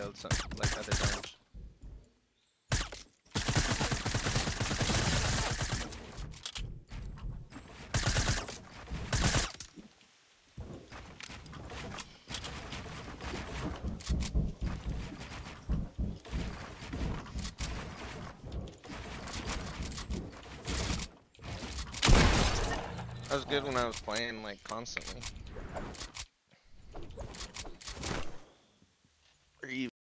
failed some like other times. That was good when I was playing like constantly. Or